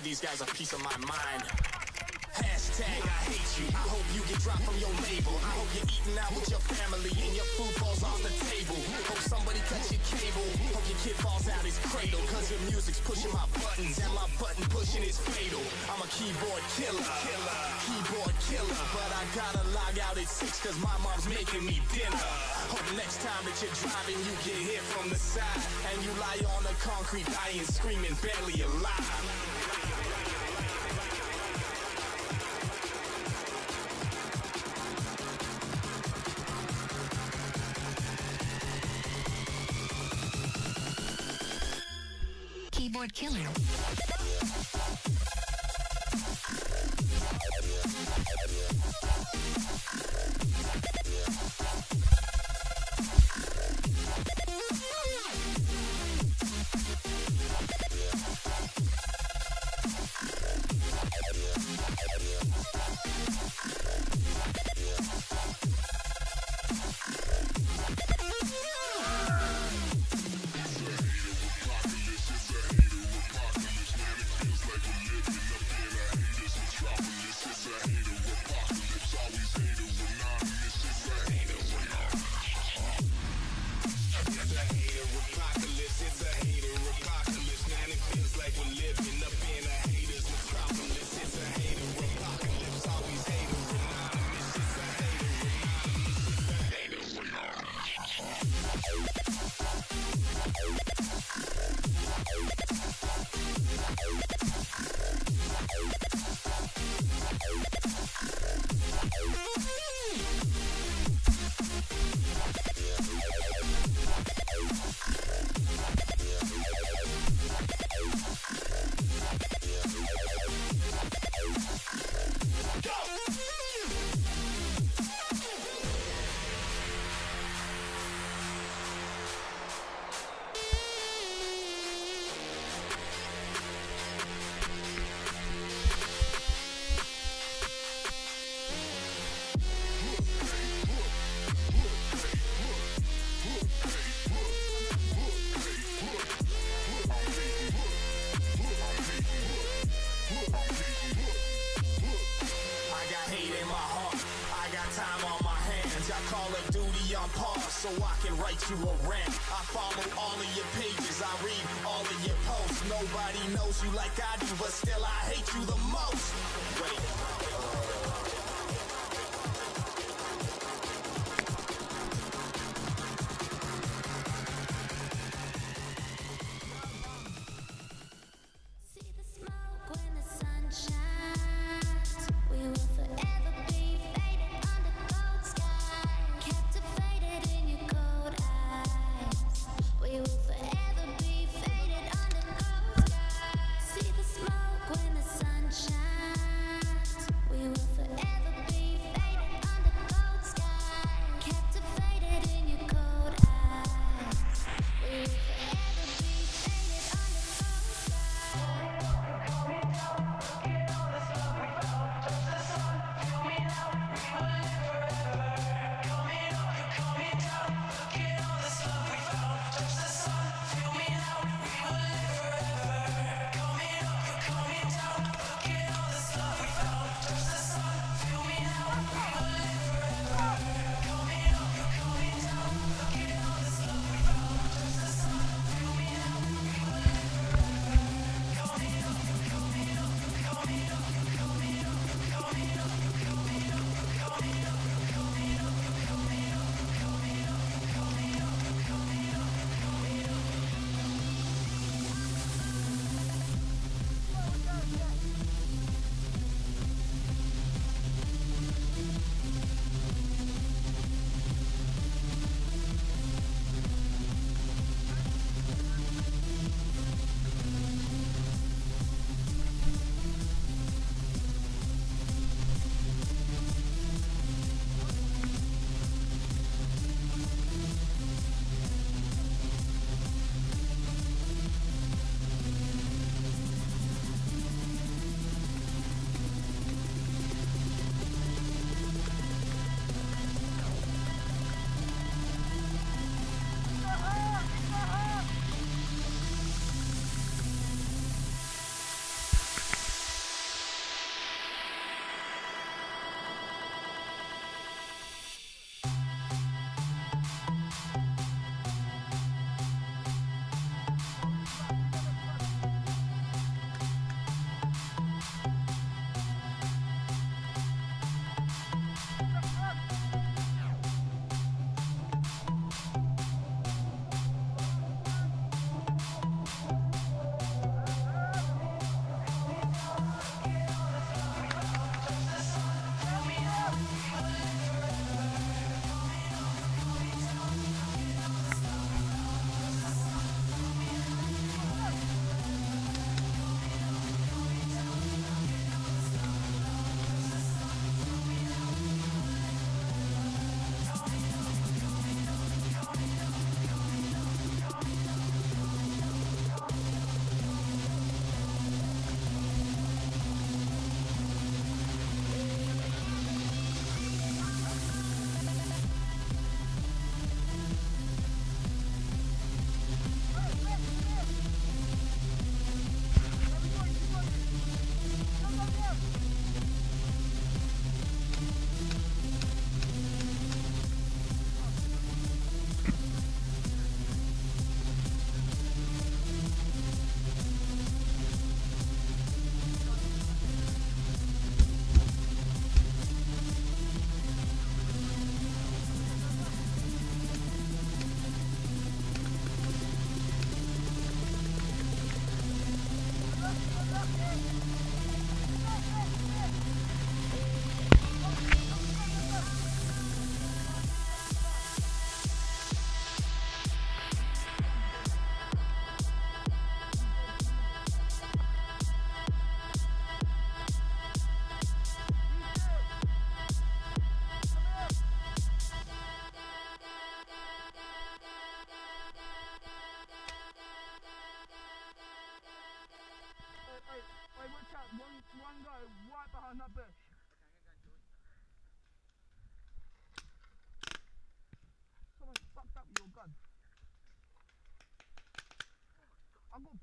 give these guys a piece of my mind. Hashtag I hate you. I hope you get dropped from your label. I hope you're eating out with your family and your food falls off the table. Hope somebody cuts your cable. Hope your kid falls out his cradle. Cause your music's pushing my buttons and my button pushing is fatal. I'm a keyboard killer. Keyboard killer. But I gotta log out at 6 cause my mom's making me dinner. Hope next time that you're driving you get hit from the side and you lie on the concrete dying, screaming, barely alive. Keyboard killer. So I can write you a rant. I follow all of your pages, I read all of your posts. Nobody knows you like I do, but still I hate you the most. Wait. When the sun shines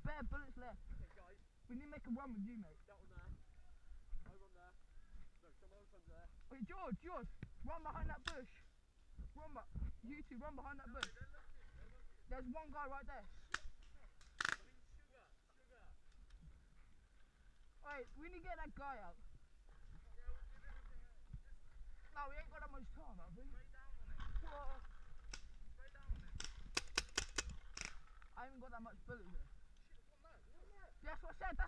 bare bullets left. Okay, guys. We need to make a run with you, mate. That one there. I run there. No, someone else runs there. Wait, George, run behind that bush. You two run behind that bush. There's one guy right there. Sugar. Wait, we need to get that guy out. No, we ain't got that much time, have we? Whoa. I haven't got that much bullets there. That's what I said,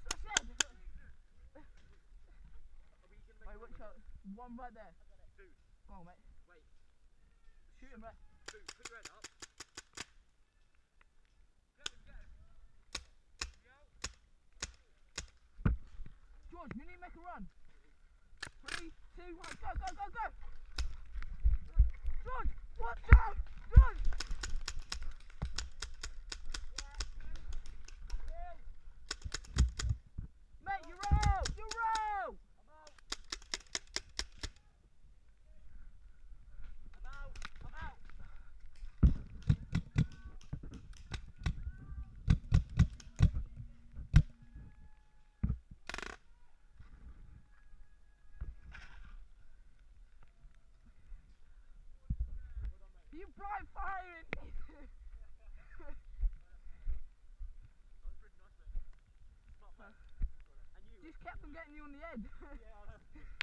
Wait, which shot? One right there. Dude. Go on, mate. Wait. Shoot him, mate. Dude, put your head up. George, we need to make a run. 3, 2, 1, go! George, watch out! George! Mate, you're out! I'm out. You blind firing! That was pretty nice, mate. Smart play. And you. Just kept them getting you on the head. Yeah, I know.